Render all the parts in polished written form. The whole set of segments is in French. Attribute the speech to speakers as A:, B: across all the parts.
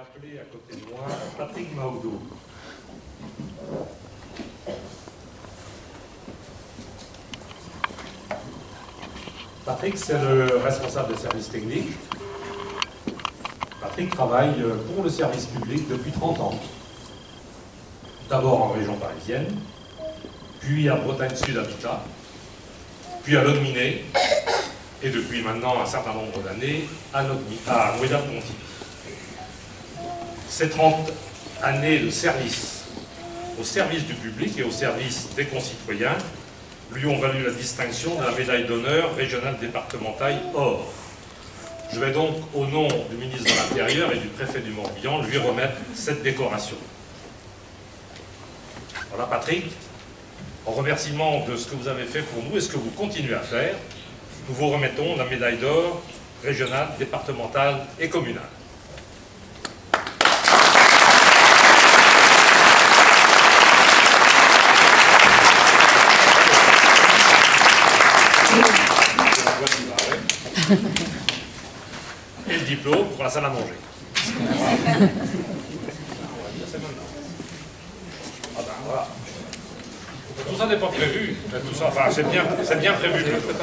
A: appeler à côté de moi Patrick Maodo. Patrick, c'est le responsable des services techniques. Patrick travaille pour le service public depuis 30 ans. D'abord en région parisienne, puis à Bretagne Sud Habitat, puis à Longminé, et depuis maintenant un certain nombre d'années à Noyal-Pontivy. Ces 30 années de service au service du public et au service des concitoyens lui ont valu la distinction de la médaille d'honneur régionale départementale or. Je vais donc, au nom du ministre de l'Intérieur et du préfet du Morbihan, lui remettre cette décoration. Voilà, Patrick, en remerciement de ce que vous avez fait pour nous et ce que vous continuez à faire, nous vous remettons la médaille d'or régionale, départementale et communale. Et le diplôme pour la salle à manger. Ah ben voilà. Tout ça n'est pas prévu. Tout ça, enfin, c'est bien prévu.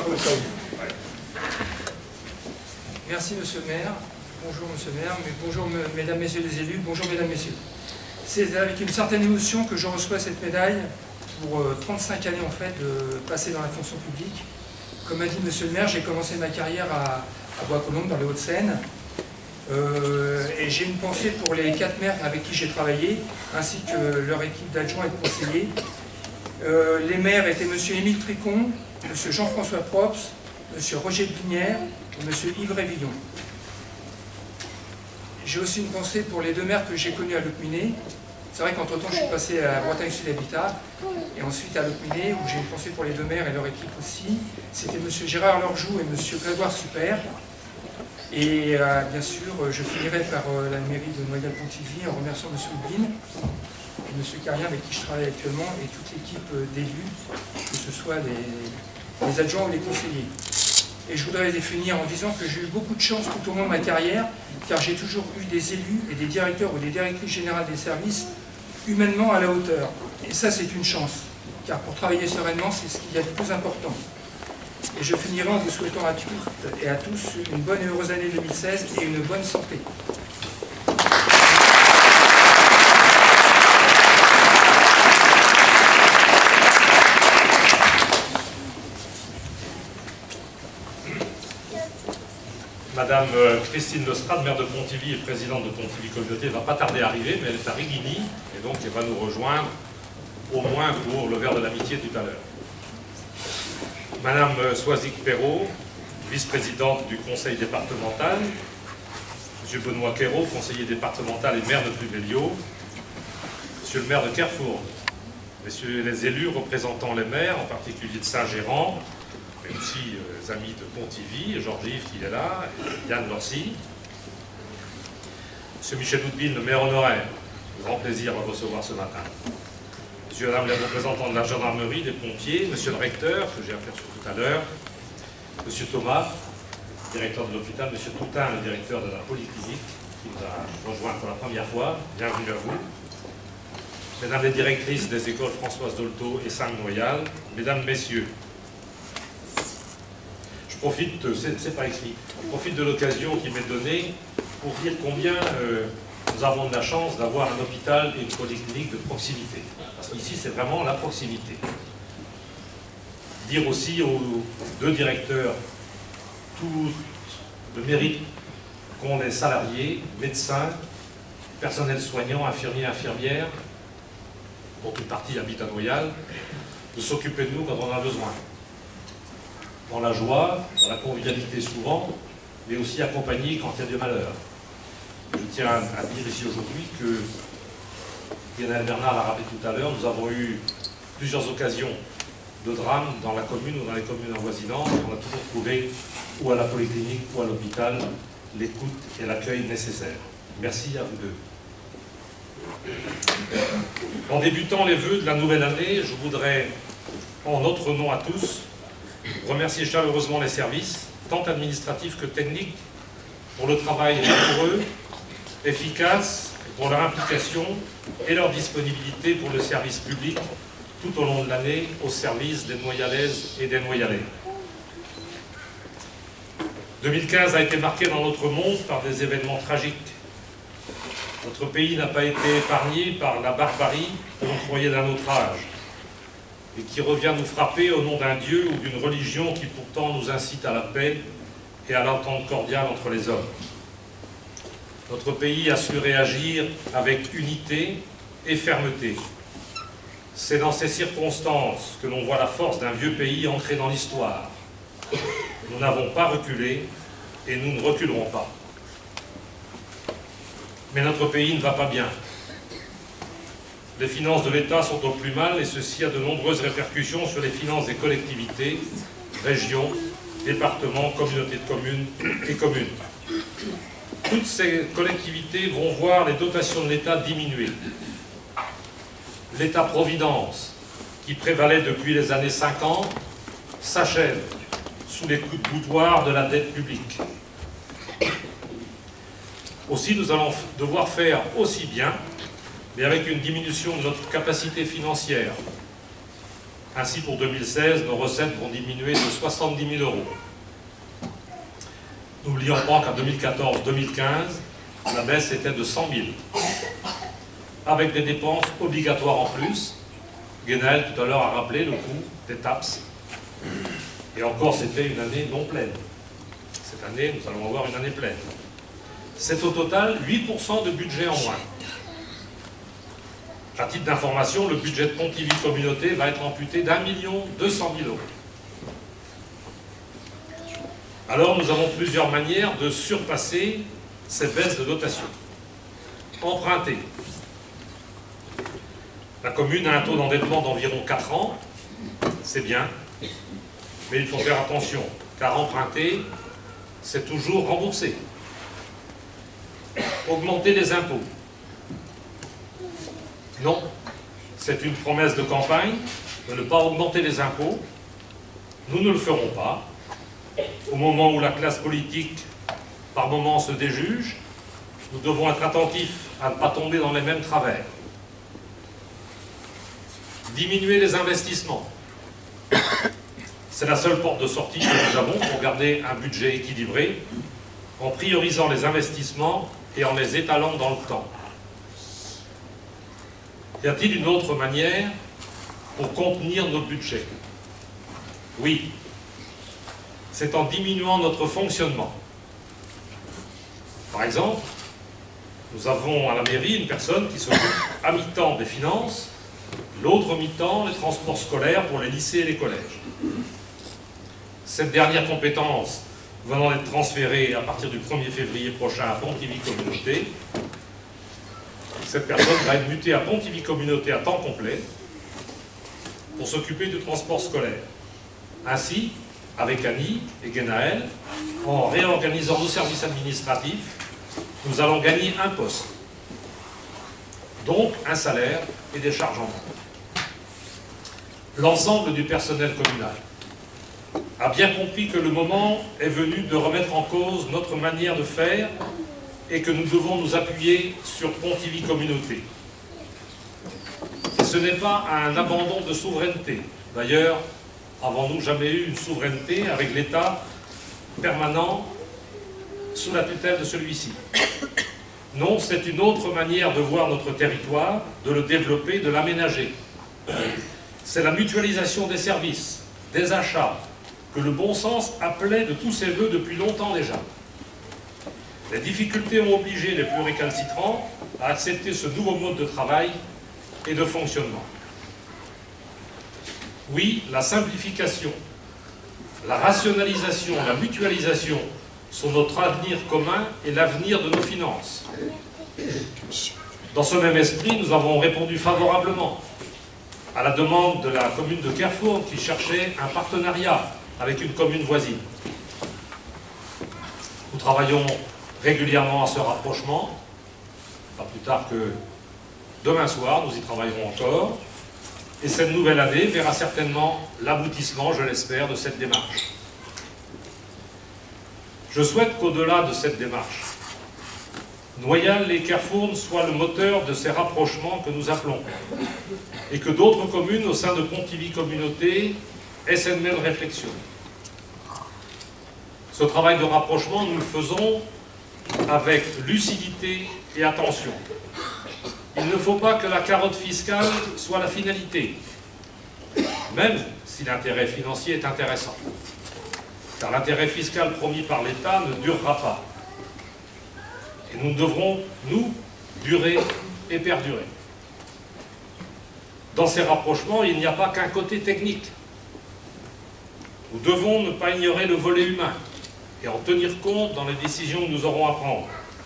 B: Merci Monsieur le maire. Bonjour Monsieur le maire. Bonjour Mesdames, Messieurs les élus. Bonjour Mesdames, Messieurs. C'est avec une certaine émotion que je reçois cette médaille pour 35 années en fait de passer dans la fonction publique. Comme a dit Monsieur le maire, j'ai commencé ma carrière à Bois-Colombes, dans les Hauts-de-Seine. Et j'ai une pensée pour les 4 maires avec qui j'ai travaillé, ainsi que leur équipe d'adjoints et de conseillers. Les maires étaient M. Émile Tricon, M. Jean-François Props, M. Roger de Vinière et M. Yves Révillon. J'ai aussi une pensée pour les 2 maires que j'ai connus à Locminé. C'est vrai qu'entre-temps, je suis passé à Bretagne Sud Habitat et ensuite à Locminé, où j'ai une pensée pour les 2 maires et leur équipe aussi. C'était M. Gérard Lorjou et M. Grégoire Super. Et bien sûr, je finirai par la mairie de Noyal-Pontivy en remerciant M. Houdin et M. Carrien avec qui je travaille actuellement et toute l'équipe d'élus, que ce soit les adjoints ou les conseillers. Et je voudrais finir en disant que j'ai eu beaucoup de chance tout au long de ma carrière, car j'ai toujours eu des élus et des directeurs ou des directrices générales des services humainement à la hauteur. Et ça, c'est une chance, car pour travailler sereinement, c'est ce qu'il y a de plus important. Et je finirai en vous souhaitant à toutes et à tous une bonne et heureuse année 2016 et une bonne santé.
A: Madame Christine Lestrade, maire de Pontivy et présidente de Pontivy Communauté, ne va pas tarder à arriver, mais elle est à Riguigny, et donc elle va nous rejoindre au moins pour le verre de l'amitié tout à l'heure. Madame Soisic Perrault, vice-présidente du conseil départemental, Monsieur Benoît Quérault, conseiller départemental et maire de Plubelio, Monsieur le maire de Kerfour, Messieurs les élus représentant les maires, en particulier de Saint-Gérand, mais aussi les amis de Pontivy, Georges-Yves qui est là, et Yann Lorcy, Monsieur Michel Houdbin, le maire honoraire, grand plaisir à recevoir ce matin. Monsieur et Madame les représentants de la gendarmerie, des pompiers, Monsieur le recteur, que j'ai aperçu tout à l'heure, Monsieur Thomas, directeur de l'hôpital, Monsieur Toutin, le directeur de la polyclinique, qui nous a rejoint pour la première fois, bienvenue à vous. Mesdames les directrices des écoles Françoise Dolto et Saint-Noyal, Mesdames, Messieurs, je profite, c'est pas écrit, je profite de l'occasion qui m'est donnée pour dire combien nous avons de la chance d'avoir un hôpital et une polyclinique de proximité. Parce qu'ici, c'est vraiment la proximité. Dire aussi aux 2 directeurs tout le mérite qu'ont les salariés, médecins, personnel soignant, infirmiers, infirmières, dont une partie habite à Noyal, de s'occuper de nous quand on en a besoin. Dans la joie, dans la convivialité souvent, mais aussi accompagné quand il y a des malheurs. Je tiens à dire ici aujourd'hui que, Yann Bernard l'a rappelé tout à l'heure, nous avons eu plusieurs occasions de drame dans la commune ou dans les communes avoisinantes. On a toujours trouvé, ou à la polyclinique ou à l'hôpital, l'écoute et l'accueil nécessaires. Merci à vous 2. En débutant les vœux de la nouvelle année, je voudrais, en notre nom à tous, remercier chaleureusement les services, tant administratifs que techniques, pour le travail rigoureux efficaces pour leur implication et leur disponibilité pour le service public tout au long de l'année au service des Noyalaises et des Noyalais. 2015 a été marqué dans notre monde par des événements tragiques. Notre pays n'a pas été épargné par la barbarie que l'on croyait d'un autre âge et qui revient nous frapper au nom d'un Dieu ou d'une religion qui pourtant nous incite à la paix et à l'entente cordiale entre les hommes. Notre pays a su réagir avec unité et fermeté. C'est dans ces circonstances que l'on voit la force d'un vieux pays ancré dans l'histoire. Nous n'avons pas reculé et nous ne reculerons pas. Mais notre pays ne va pas bien. Les finances de l'État sont au plus mal et ceci a de nombreuses répercussions sur les finances des collectivités, régions, départements, communautés de communes et communes. Toutes ces collectivités vont voir les dotations de l'État diminuer. L'État-providence, qui prévalait depuis les années 50, s'achève sous les coups de boutoir de la dette publique. Aussi, nous allons devoir faire aussi bien, mais avec une diminution de notre capacité financière. Ainsi, pour 2016, nos recettes vont diminuer de 70 000 €. N'oublions pas qu'en 2014-2015, la baisse était de 100 000, avec des dépenses obligatoires en plus. Guénaël, tout à l'heure, a rappelé le coût des TAPS. Et encore, c'était une année non pleine. Cette année, nous allons avoir une année pleine. C'est au total 8% de budget en moins. À titre d'information, le budget de Pontivy Communauté va être amputé d'1 200 000 €. Alors, nous avons plusieurs manières de surpasser cette baisse de dotation. Emprunter. La commune a un taux d'endettement d'environ 4 ans, c'est bien, mais il faut faire attention, car emprunter, c'est toujours rembourser. Augmenter les impôts. Non, c'est une promesse de campagne de ne pas augmenter les impôts. Nous ne le ferons pas. Au moment où la classe politique, par moments, se déjuge, nous devons être attentifs à ne pas tomber dans les mêmes travers. Diminuer les investissements. C'est la seule porte de sortie que nous avons pour garder un budget équilibré, en priorisant les investissements et en les étalant dans le temps. Y a-t-il une autre manière pour contenir notre budget? Oui. C'est en diminuant notre fonctionnement. Par exemple, nous avons à la mairie une personne qui s'occupe à mi-temps des finances, l'autre mi-temps les transports scolaires pour les lycées et les collèges. Cette dernière compétence venant d'être transférée à partir du 1er février prochain à Pontivy Communauté, cette personne va être mutée à Pontivy Communauté à temps complet pour s'occuper du transport scolaire. Ainsi, avec Annie et Guénaël, en réorganisant nos services administratifs, nous allons gagner un poste, donc un salaire et des charges en moins. L'ensemble du personnel communal a bien compris que le moment est venu de remettre en cause notre manière de faire et que nous devons nous appuyer sur Pontivy Communauté. Et ce n'est pas un abandon de souveraineté. D'ailleurs, avons-nous jamais eu une souveraineté avec l'État permanent sous la tutelle de celui-ci? Non, c'est une autre manière de voir notre territoire, de le développer, de l'aménager. C'est la mutualisation des services, des achats, que le bon sens appelait de tous ses voeux depuis longtemps déjà. Les difficultés ont obligé les plus récalcitrants à accepter ce nouveau mode de travail et de fonctionnement. Oui, la simplification, la rationalisation, la mutualisation sont notre avenir commun et l'avenir de nos finances. Dans ce même esprit, nous avons répondu favorablement à la demande de la commune de Kerfour qui cherchait un partenariat avec une commune voisine. Nous travaillons régulièrement à ce rapprochement, pas plus tard que demain soir, nous y travaillerons encore. Et cette nouvelle année verra certainement l'aboutissement, je l'espère, de cette démarche. Je souhaite qu'au-delà de cette démarche, Noyal et Kerfourne soient le moteur de ces rapprochements que nous appelons, et que d'autres communes au sein de Pontivy Communauté aient cette même réflexion. Ce travail de rapprochement, nous le faisons avec lucidité et attention. Il ne faut pas que la carotte fiscale soit la finalité, même si l'intérêt financier est intéressant. Car l'intérêt fiscal promis par l'État ne durera pas. Et nous devrons, nous, durer et perdurer. Dans ces rapprochements, il n'y a pas qu'un côté technique. Nous devons ne pas ignorer le volet humain et en tenir compte dans les décisions que nous aurons à prendre.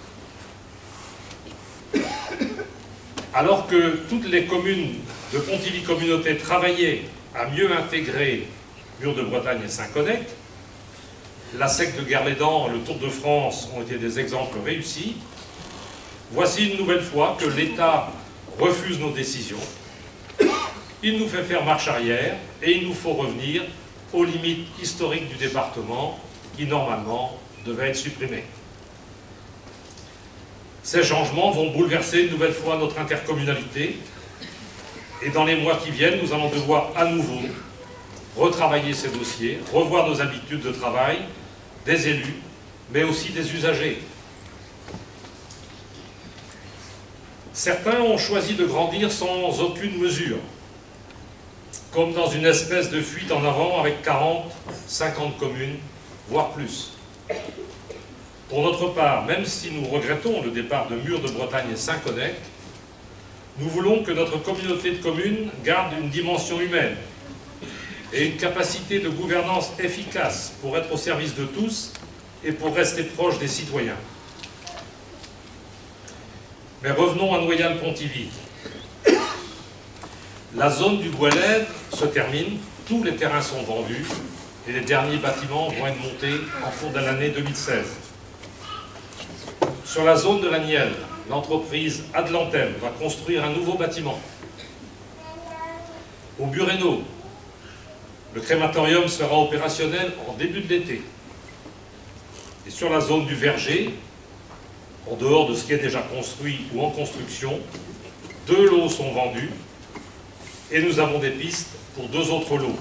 A: Alors que toutes les communes de Pontivy Communauté travaillaient à mieux intégrer Murs de Bretagne et Saint-Connect, la SEC de Guerlédan et le Tour de France ont été des exemples réussis. Voici une nouvelle fois que l'État refuse nos décisions. Il nous fait faire marche arrière et il nous faut revenir aux limites historiques du département qui, normalement, devaient être supprimées. Ces changements vont bouleverser une nouvelle fois notre intercommunalité et dans les mois qui viennent, nous allons devoir à nouveau retravailler ces dossiers, revoir nos habitudes de travail des élus, mais aussi des usagers. Certains ont choisi de grandir sans aucune mesure, comme dans une espèce de fuite en avant avec 40, 50 communes, voire plus. Pour notre part, même si nous regrettons le départ de Murs de Bretagne et Saint-Connect, nous voulons que notre communauté de communes garde une dimension humaine et une capacité de gouvernance efficace pour être au service de tous et pour rester proche des citoyens. Mais revenons à Noyal-Pontivy. La zone du Gouelève se termine, tous les terrains sont vendus et les derniers bâtiments vont être montés en cours de l'année 2016. Sur la zone de la Nielle, l'entreprise Adlantem va construire un nouveau bâtiment. Au Buréno, le crématorium sera opérationnel en début de l'été. Et sur la zone du Verger, en dehors de ce qui est déjà construit ou en construction, 2 lots sont vendus et nous avons des pistes pour 2 autres lots.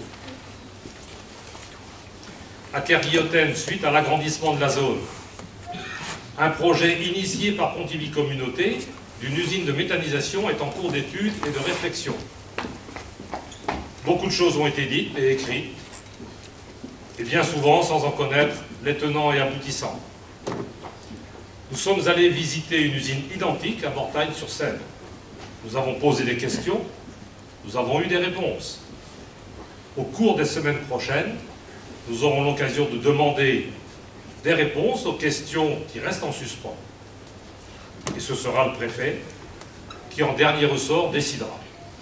A: À Kerguilloten, suite à l'agrandissement de la zone, un projet initié par Pontivy Communauté d'une usine de méthanisation est en cours d'étude et de réflexion. Beaucoup de choses ont été dites et écrites, et bien souvent sans en connaître les tenants et aboutissants. Nous sommes allés visiter une usine identique à Mortagne-sur-Seine. Nous avons posé des questions, nous avons eu des réponses. Au cours des semaines prochaines, nous aurons l'occasion de demander des réponses aux questions qui restent en suspens. Et ce sera le préfet qui, en dernier ressort, décidera.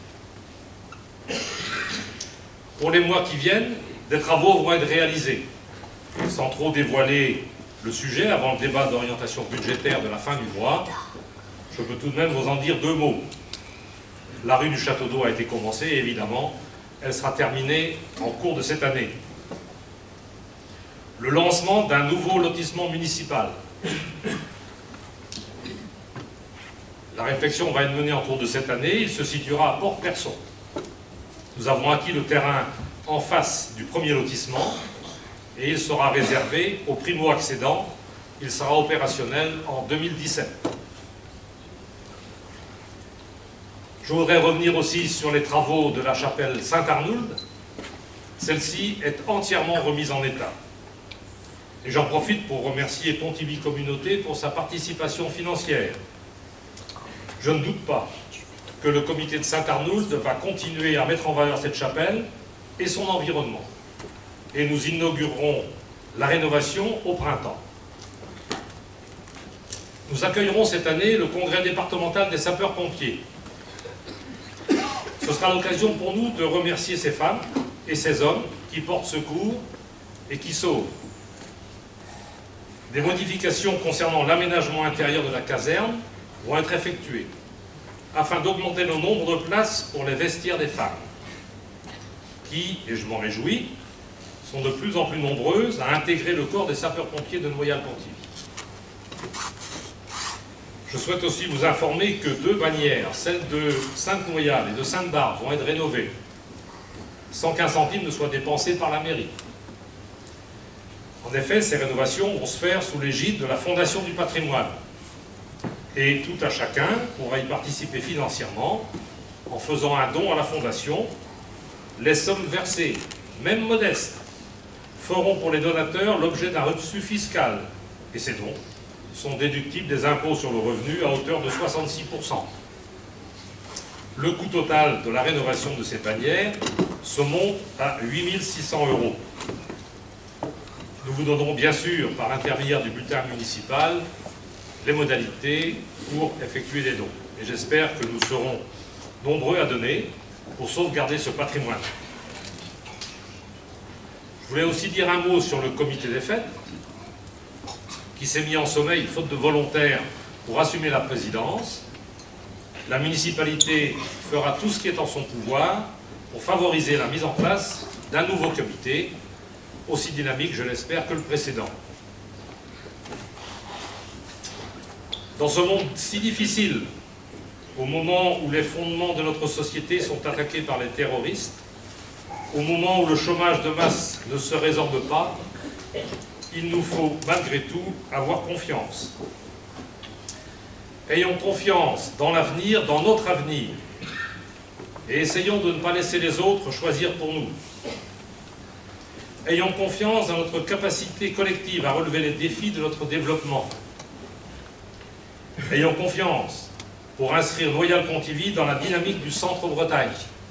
A: Pour les mois qui viennent, des travaux vont être réalisés. Sans trop dévoiler le sujet avant le débat d'orientation budgétaire de la fin du mois, je peux tout de même vous en dire 2 mots. La rue du Château d'Eau a été commencée et évidemment, elle sera terminée en cours de cette année. Le lancement d'un nouveau lotissement municipal. La réflexion va être menée en cours de cette année, il se situera à Port-Person. Nous avons acquis le terrain en face du premier lotissement et il sera réservé aux primo-accédants. Il sera opérationnel en 2017. Je voudrais revenir aussi sur les travaux de la chapelle Saint-Arnould. Celle-ci est entièrement remise en état. Et j'en profite pour remercier Pontivy Communauté pour sa participation financière. Je ne doute pas que le comité de Saint-Arnould va continuer à mettre en valeur cette chapelle et son environnement. Et nous inaugurerons la rénovation au printemps. Nous accueillerons cette année le congrès départemental des sapeurs-pompiers. Ce sera l'occasion pour nous de remercier ces femmes et ces hommes qui portent secours et qui sauvent. Des modifications concernant l'aménagement intérieur de la caserne vont être effectuées afin d'augmenter le nombre de places pour les vestiaires des femmes qui, et je m'en réjouis, sont de plus en plus nombreuses à intégrer le corps des sapeurs-pompiers de Noyal-Pontivy. Je souhaite aussi vous informer que 2 bannières, celles de Sainte-Noyale et de Sainte-Barbe, vont être rénovées, sans qu'un centime ne soit dépensé par la mairie. En effet, ces rénovations vont se faire sous l'égide de la Fondation du patrimoine. Et tout à chacun pourra y participer financièrement en faisant un don à la Fondation. Les sommes versées, même modestes, feront pour les donateurs l'objet d'un reçu fiscal. Et ces dons sont déductibles des impôts sur le revenu à hauteur de 66%. Le coût total de la rénovation de ces bannières se monte à 8 600 €. Nous vous donnerons bien sûr, par intermédiaire du bulletin municipal, les modalités pour effectuer des dons. Et j'espère que nous serons nombreux à donner pour sauvegarder ce patrimoine. Je voulais aussi dire un mot sur le comité des fêtes, qui s'est mis en sommeil, faute de volontaires, pour assumer la présidence. La municipalité fera tout ce qui est en son pouvoir pour favoriser la mise en place d'un nouveau comité, aussi dynamique, je l'espère, que le précédent. Dans ce monde si difficile, au moment où les fondements de notre société sont attaqués par les terroristes, au moment où le chômage de masse ne se résorbe pas, il nous faut malgré tout avoir confiance. Ayons confiance dans l'avenir, dans notre avenir, et essayons de ne pas laisser les autres choisir pour nous. Ayons confiance dans notre capacité collective à relever les défis de notre développement. Ayons confiance pour inscrire Noyal-Pontivy dans la dynamique du Centre-Bretagne.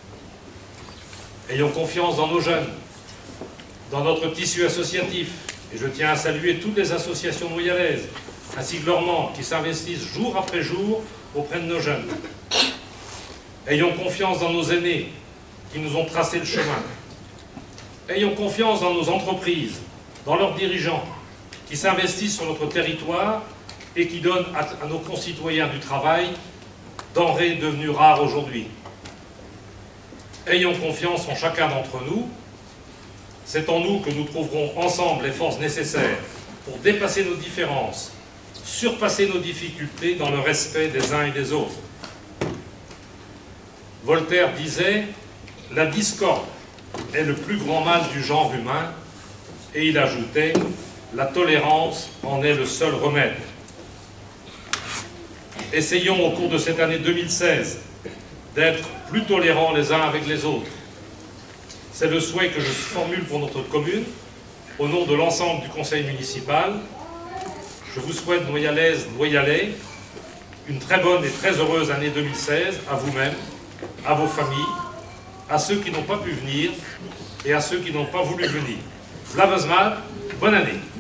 A: Ayons confiance dans nos jeunes, dans notre tissu associatif. Et je tiens à saluer toutes les associations noyalaises, ainsi que leurs membres qui s'investissent jour après jour auprès de nos jeunes. Ayons confiance dans nos aînés qui nous ont tracé le chemin. Ayons confiance dans nos entreprises, dans leurs dirigeants qui s'investissent sur notre territoire et qui donnent à nos concitoyens du travail, denrées devenues rares aujourd'hui. Ayons confiance en chacun d'entre nous. C'est en nous que nous trouverons ensemble les forces nécessaires pour dépasser nos différences, surpasser nos difficultés dans le respect des uns et des autres. Voltaire disait « La discorde est le plus grand mal du genre humain » et il ajoutait « La tolérance en est le seul remède ». Essayons au cours de cette année 2016 d'être plus tolérants les uns avec les autres. C'est le souhait que je formule pour notre commune, au nom de l'ensemble du conseil municipal. Je vous souhaite, Noyalaises, Noyalais, une très bonne et très heureuse année 2016, à vous-même, à vos familles, à ceux qui n'ont pas pu venir et à ceux qui n'ont pas voulu venir. Lavazmal, bonne année.